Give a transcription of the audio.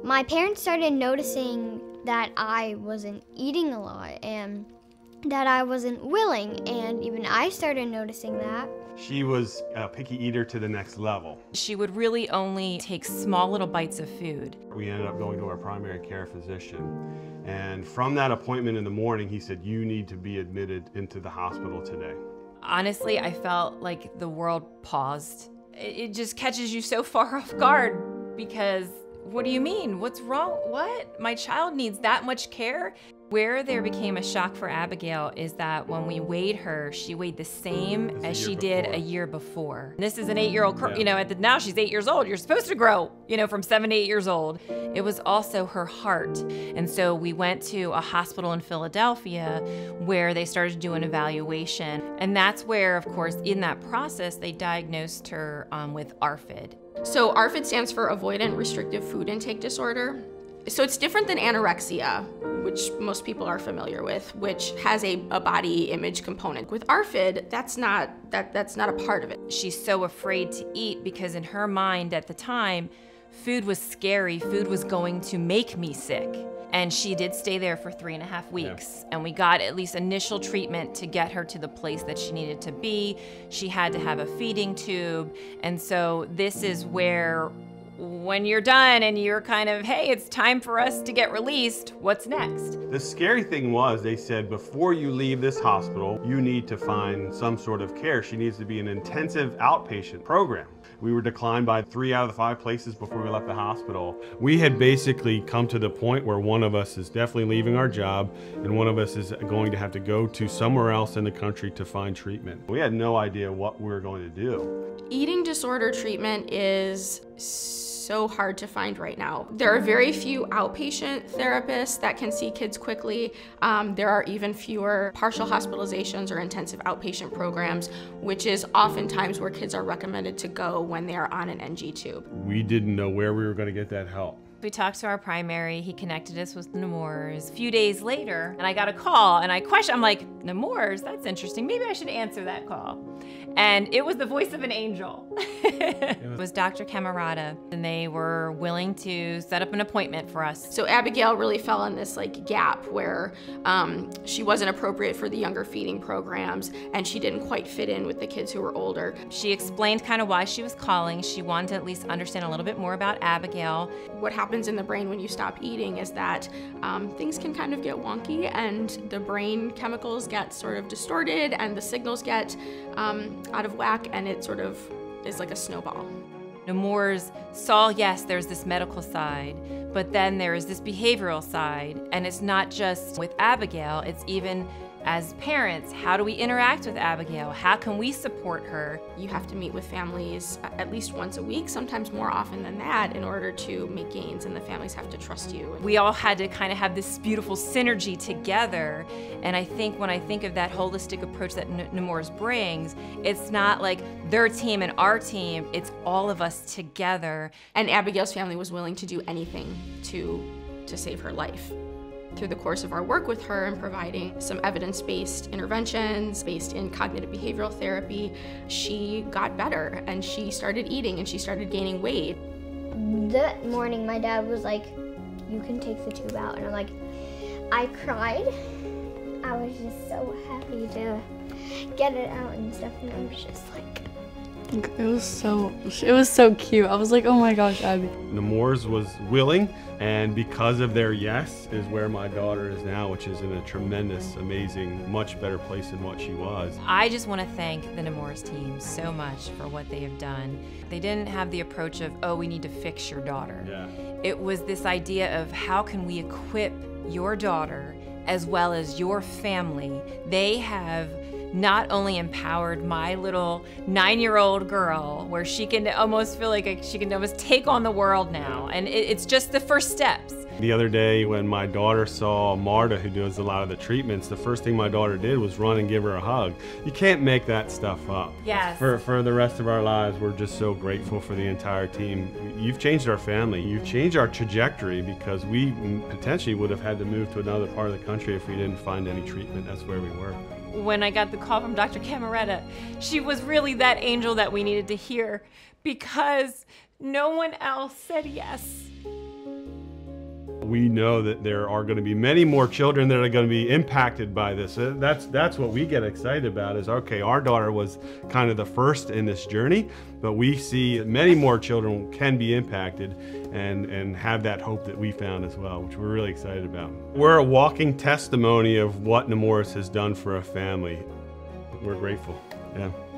My parents started noticing that I wasn't eating a lot and that I wasn't willing, and even I started noticing that. She was a picky eater to the next level. She would really only take small little bites of food. We ended up going to our primary care physician, and from that appointment in the morning, he said, "You need to be admitted into the hospital today." Honestly, I felt like the world paused. It just catches you so far off guard because what do you mean? What's wrong? What? My child needs that much care? Where there became a shock for Abigail is that when we weighed her, she weighed the same as she did a year before. This is an 8-year-old, you know, now she's 8 years old. You're supposed to grow, you know, from 7 to 8 years old. It was also her heart. And so we went to a hospital in Philadelphia where they started to do an evaluation. And that's where, of course, in that process, they diagnosed her with ARFID. So ARFID stands for Avoidant Restrictive Food Intake Disorder. So it's different than anorexia, which most people are familiar with, which has a body image component. With ARFID, that's not a part of it. She's so afraid to eat because in her mind at the time, food was scary, food was going to make me sick. And she did stay there for 3.5 weeks. And we got at least initial treatment to get her to the place that she needed to be. She had to have a feeding tube. And so this is where, when you're done and you're kind of, hey, it's time for us to get released, what's next? The scary thing was, they said, before you leave this hospital, you need to find some sort of care. She needs to be an intensive outpatient program. We were declined by 3 out of the 5 places before we left the hospital. We had basically come to the point where one of us is definitely leaving our job and one of us is going to have to go to somewhere else in the country to find treatment. We had no idea what we were going to do. Eating disorder treatment is so hard to find right now. There are very few outpatient therapists that can see kids quickly. There are even fewer partial hospitalizations or intensive outpatient programs, which is oftentimes where kids are recommended to go when they are on an NG tube. We didn't know where we were going to get that help. We talked to our primary, he connected us with Nemours. A few days later, and I got a call, and I'm like, Nemours, that's interesting. Maybe I should answer that call. And it was the voice of an angel. It was Dr. Cammarata, and they were willing to set up an appointment for us. So Abigail really fell in this gap where she wasn't appropriate for the younger feeding programs, and she didn't quite fit in with the kids who were older. She explained kind of why she was calling. She wanted to at least understand a little bit more about Abigail. What happens in the brain when you stop eating is that things can kind of get wonky and the brain chemicals get sort of distorted and the signals get out of whack, and it sort of is like a snowball. Nemours saw, yes, there's this medical side, but then there is this behavioral side, and it's not just with Abigail, it's even as parents, how do we interact with Abigail? How can we support her? You have to meet with families at least once a week, sometimes more often than that, in order to make gains, and the families have to trust you. We all had to kind of have this beautiful synergy together, and I think when I think of that holistic approach that Nemours brings, it's not like their team and our team, it's all of us together. And Abigail's family was willing to do anything to save her life. Through the course of our work with her and providing some evidence-based interventions based in cognitive behavioral therapy, she got better and she started eating and she started gaining weight. That morning my dad was like, you can take the tube out, and I cried. I was just so happy to get it out and stuff, and I was just like, it was so cute. I was like, oh my gosh, Abby. Nemours was willing, and because of their yes is where my daughter is now, which is in a tremendous, amazing, much better place than what she was. I just want to thank the Nemours team so much for what they have done. They didn't have the approach of, oh, we need to fix your daughter. Yeah. It was this idea of how can we equip your daughter as well as your family. They have not only empowered my little 9-year-old girl, where she can almost feel like she can almost take on the world now, and it's just the first steps. The other day when my daughter saw Marta, who does a lot of the treatments, the first thing my daughter did was run and give her a hug. You can't make that stuff up. Yes. For the rest of our lives, we're just so grateful for the entire team. You've changed our family. You've changed our trajectory, because we potentially would have had to move to another part of the country if we didn't find any treatment. That's where we were. When I got the call from Dr. Cammarata, she was really that angel that we needed to hear, because no one else said yes. We know that there are going to be many more children that are going to be impacted by this. That's what we get excited about is, okay, our daughter was kind of the first in this journey, but we see many more children can be impacted and have that hope that we found as well, which we're really excited about. We're a walking testimony of what Nemours has done for a family. We're grateful. Yeah.